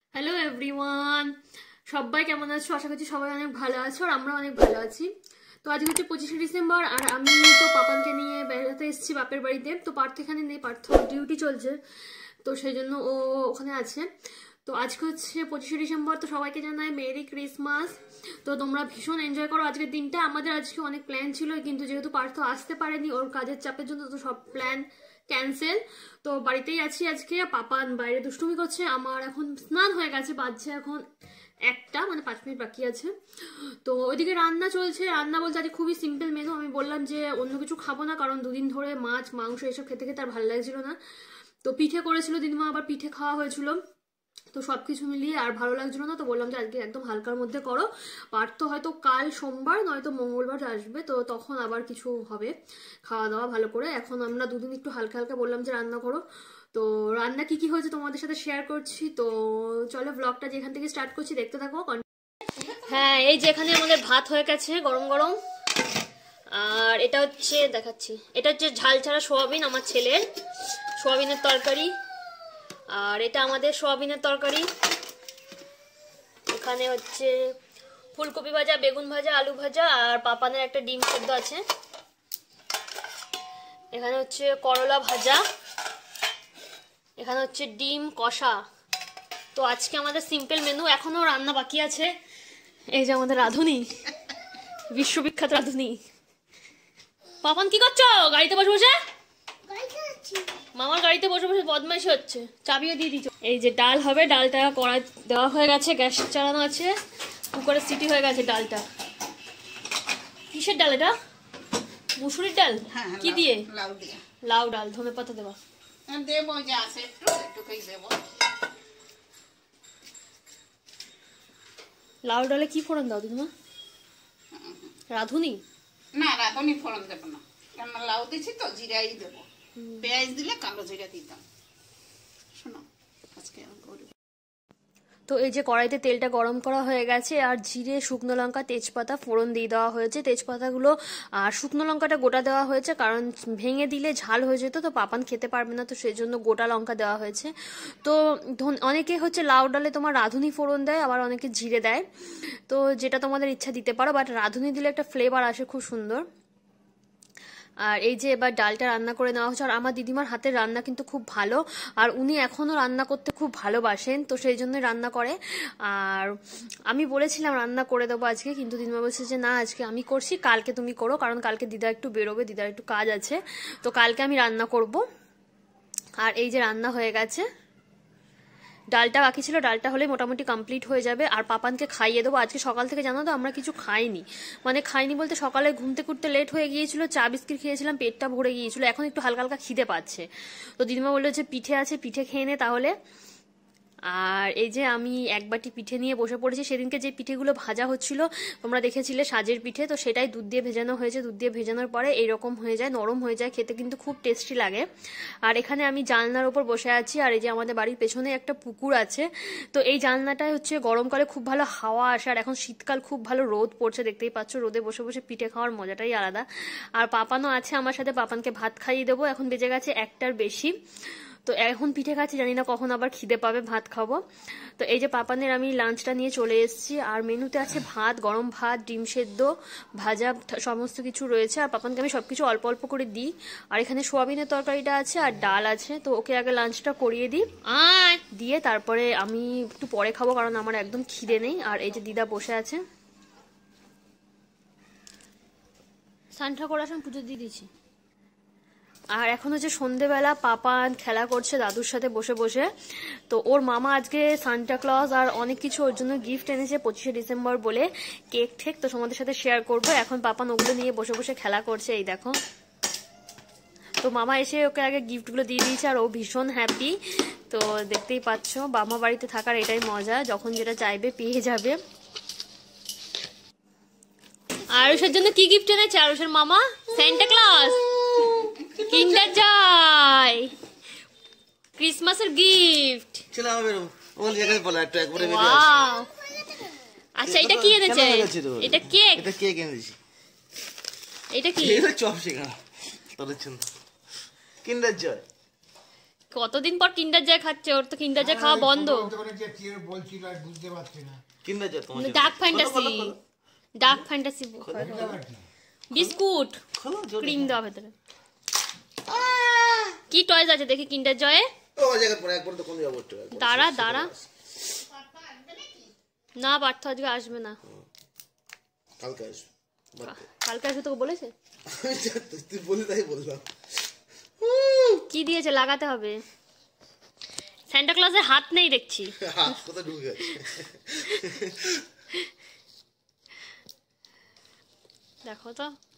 Hello everyone, সবাই কেমন আছো? আশা করছি সবাই অনেক ভালো আছো আর আমরা অনেক ভালো আছি। তো আজকে হচ্ছে 25শে ডিসেম্বর আর আমি তো পাপানকে নিয়ে বেড়াতে এসেছি বাপের বাড়িতে। তো পার্থ এখানে নেই, পার্থ ডিউটি চলছে, তো সেই জন্য ও ওখানে আছে। তো আজকে হচ্ছে 25শে ডিসেম্বর, তো সবাইকে জানাই মেরি ক্রিসমাস। তো তোমরা ভীষণ এনজয় করো আজকের দিনটা। আমাদের আজকে অনেক প্ল্যান ছিল, কিন্তু যেহেতু পার্থ আসতে পারেনি ওর কাজের চাপের জন্য, তো সব প্ল্যান ক্যান্সেল। তো বাড়িতেই আছি আজকে। পাপান বাইরে দুষ্টুমি করছে। আমার এখন স্নান হয়ে গেছে, বাজছে এখন 1টা, মানে 5 মিনিট বাকি আছে। তো ওইদিকে রান্না চলছে। রান্না বলতে আজকে খুবই সিম্পল মেনু। আমি বললাম যে অন্য কিছু খাবো না, কারণ দুদিন ধরে মাছ মাংস এসব খেতে খেতে আর ভালো লাগছিল না। তো পিঠে করেছিল দিদিমা, আবার পিঠে খাওয়া হয়েছিল, তো সবকিছু মিলিয়ে আর ভালো লাগছিল না। তো বললাম যে আজকে একদম হালকার মধ্যে করো। পার্থ হয়তো কাল সোমবার নয়তো মঙ্গলবার আসবে, তো তখন আবার কিছু হবে খাওয়া দাওয়া ভালো করে। এখন আমরা দুদিন একটু হালকা হালকা বললাম যে রান্না করো। তো রান্না কি কি হয়েছে তোমাদের সাথে শেয়ার করছি। তো চলো ব্লগটা যেখান থেকে স্টার্ট করছি, দেখতে থাকো। হ্যাঁ, এই যে এখানে আমাদের ভাত হয়ে গেছে গরম গরম। আর এটা হচ্ছে দেখাচ্ছি, এটা হচ্ছে ঝাল ছাড়া সোয়াবিন, আমার ছেলের সোয়াবিনের তরকারি। আর এটা আমাদের সোয়াবিনের তরকারি। এখানে হচ্ছে ফুলকপি ভাজা, বেগুন ভাজা, আলু ভাজা, আর পাপানের একটা ডিম সেদ্ধ আছে। এখানে হচ্ছে করলা ভাজা। এখানে হচ্ছে ডিম কষা। তো আজকে আমাদের সিম্পল মেনু, এখনো রান্না বাকি আছে। এই যে আমাদের রাঁধুনি, বিশ্ববিখ্যাত রাঁধুনি। পাপান কি করছো? গাড়িতে বসে বসে মামার গাড়িতে বসে বসে বদমাইশি হচ্ছে। চাবিও দিয়ে দিচ্ছ। এই যে ডাল হবে, ডালটা কড়াই দেওয়া হয়ে গেছে, গ্যাস চালানো আছে, কুকারে সিটি হয়ে গেছে। ডালটা কিসের ডাল? এটা মুসুরির ডাল। কি দিয়ে? লাউ ডাল, ধনে পাতা দেওয়া। লাউ ডালে কি ফোড়ন দাও দিদিমা? রাঁধুনি না, রাঁধুনি ফোড়ন দেবো না, কারণ লাউ দিচ্ছি তো জিরাই দেবো। পেঁয়াজ দিলে কালো জিরা দিতাম। শোনো আজকে তো এই যে কড়াইতে তেলটা গরম করা হয়ে গেছে, আর জিরে, শুকনো লঙ্কা, তেজপাতা ফোড়ন দিয়ে দেওয়া হয়েছে। তেজপাতাগুলো আর শুকনো লঙ্কাটা গোটা দেওয়া হয়েছে, কারণ ভেঙে দিলে ঝাল হয়ে যেত, তো পাপান খেতে পারবে না, তো সেই জন্য গোটা লঙ্কা দেওয়া হয়েছে। তো অনেকে হচ্ছে লাউ ডালে তোমার রাঁধুনি ফোড়ন দেয়, আবার অনেকে জিরে দেয়, তো যেটা তোমাদের ইচ্ছা দিতে পারো, বাট রাঁধুনি দিলে একটা ফ্লেভার আসে খুব সুন্দর। আর এই যে এবার ডালটা রান্না করে নেওয়া হচ্ছে। আর আমার দিদিমার হাতের রান্না কিন্তু খুব ভালো, আর উনি এখনও রান্না করতে খুব ভালোবাসেন, তো সেই জন্য রান্না করে। আর আমি বলেছিলাম রান্না করে দেবো আজকে, কিন্তু দিদিমা বলছে যে না, আজকে আমি করছি, কালকে তুমি করো, কারণ কালকে দিদা একটু বেরোবে, দিদার একটু কাজ আছে, তো কালকে আমি রান্না করব। আর এই যে রান্না হয়ে গেছে, ডালটা বাকি ছিল, ডালটা হলে মোটামুটি কমপ্লিট হয়ে যাবে। আর পাপানকে খাইয়ে দেবো। আজকে সকাল থেকে জানো তো আমরা কিছু খাইনি, মানে খাইনি বলতে সকালে ঘুমতে কুটতে লেট হয়ে গিয়েছিল, চা বিস্কিট খেয়েছিলাম, পেটটা ভরে গিয়েছিল, এখন একটু হালকা হালকা খিদে পাচ্ছে। তো দিদিমা বললো যে পিঠে আছে, পিঠে খেয়ে নে তাহলে। আর এই যে আমি এক বাটি পিঠে নিয়ে বসে পড়েছি। সেদিনকে যে পিঠেগুলো ভাজা হচ্ছিল তোমরা দেখেছিলে, সাজের পিঠে, তো সেটাই দুধ দিয়ে ভেজানো হয়েছে। দুধ দিয়ে ভেজানোর পরে এইরকম হয়ে যায়, নরম হয়ে যায়, খেতে কিন্তু খুব টেস্টি লাগে। আর এখানে আমি জানলার ওপর বসে আছি, আর এই যে আমাদের বাড়ির পেছনে একটা পুকুর আছে, তো এই জানলাটায় হচ্ছে গরমকালে খুব ভালো হাওয়া আসে, আর এখন শীতকাল খুব ভালো রোদ পড়ছে, দেখতেই পাচ্ছ, রোদে বসে বসে পিঠে খাওয়ার মজাটাই আলাদা। আর পাপানও আছে আমার সাথে, পাপানকে ভাত খাইয়ে দেবো। এখন বেজে গেছে 1টার বেশি, তো এখন পিঠে খাচ্ছি, জানি না কখন আবার খিদে পাবে, ভাত খাবো। তো এই যে পাপানের আমি লাঞ্চটা নিয়ে চলে এসেছি। আর মেনুতে আছে ভাত, গরম ভাত, ডিম সেদ্ধ, ভাজা, সমস্ত কিছু রয়েছে। আর পাপানকে আমি সবকিছু অল্প অল্প করে দিই। আর এখানে সোয়াবিনের তরকারিটা আছে আর ডাল আছে, তো ওকে আগে লাঞ্চটা করিয়ে দিই, দিয়ে তারপরে আমি একটু পরে খাবো, কারণ আমার একদম খিদে নেই। আর এই যে দিদা বসে আছে, স্নান ঠাকুর আসন পুজো দিয়ে দিয়েছি। আর এখন হচ্ছে সন্ধেবেলা, পাপান খেলা করছে দাদুর সাথে বসে বসে। তো ওর মামা আজকে সান্টা ক্লজ আর অনেক কিছু ওর জন্য গিফট এনেছে 25শে ডিসেম্বর বলে, কেক ঠেক, তো তোমাদের সাথে শেয়ার করব। এখন পাপান ওগুলো নিয়ে বসে বসে খেলা করছে, এই দেখো। তো মামা এসে ওকে আগে গিফটগুলো দিয়ে দিয়েছে, আর ও ভীষণ হ্যাপি। তো দেখতেই পাচ্ছ, মামা বাড়িতে থাকার এটাই মজা, যখন যেটা চাইবে পেয়ে যাবে। আরুষের জন্য কি গিফট এনেছে আরুষের মামা? সান্টা ক্লজ, কিন্ডার জয়, ক্রিসমাসের গিফট। চলো বেরো, ওই জায়গায় বলা একটু একবারে বেরিয়ে ওয়াও, আচ্ছা এটা কি এনেছে? এটা কেক, এটা কেক এনেছি। এটা কি? এটা চপ শেখা তোর জন্য, কিন্ডার জয়। কতদিন পর কিন্ডার জয় খাচ্ছে, ওর তো কিন্ডার জয় খাওয়া বন্ধ। কিন্ডার জয় তোমার dark fantasy, dark fantasy biscuit cream দেওয়া ভেতরে। কি টয়েস আছে দেখি কিন্ডার জয়ে? ও জায়গা পরে একবার তো কোন যাবো একটু দাঁড়া দাঁড়া, না পার্থ আজকে আসবে না, কালকে আসবে। কালকে আসবে তোকে বলেছে? তুই বলি তাই বললাম। কি দিয়েছে লাগাতে হবে? সান্টা ক্লজের হাত নেই দেখছি, হাত কোথায় ঢুকে গেছে? দেখো তো।